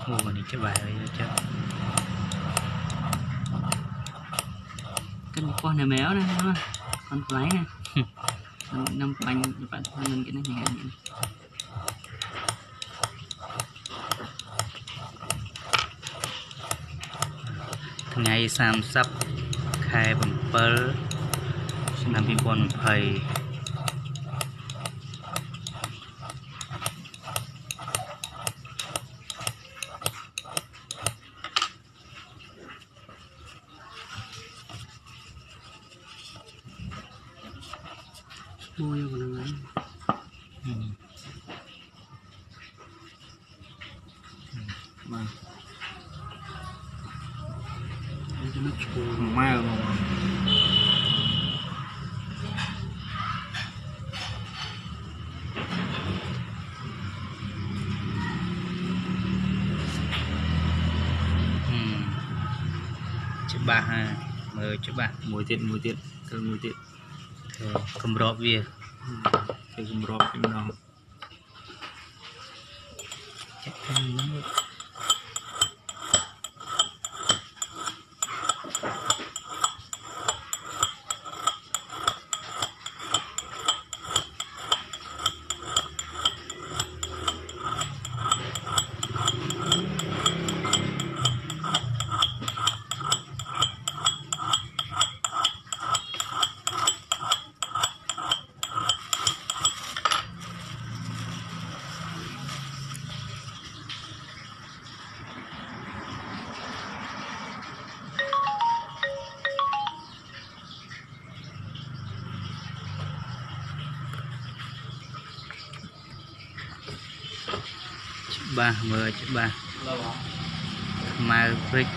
Ồ, này cái bài này chứ. Cái con này méo này đúng không? Con lái này. Năm bánh bạn mình cái này nhẹ nhẹ. Ngày 30 khai bầm pơ năm 2020 mua vô còn này vâng nó chua mai rồi chữ ba ha mời chữ ba mùi tiết cơ mùi tiết cầm rọ bia cái cầm rọp cái nó chắc chắn lắm. Ba mời chữ ba Maverick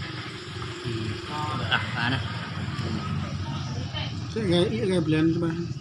cái gai blend ba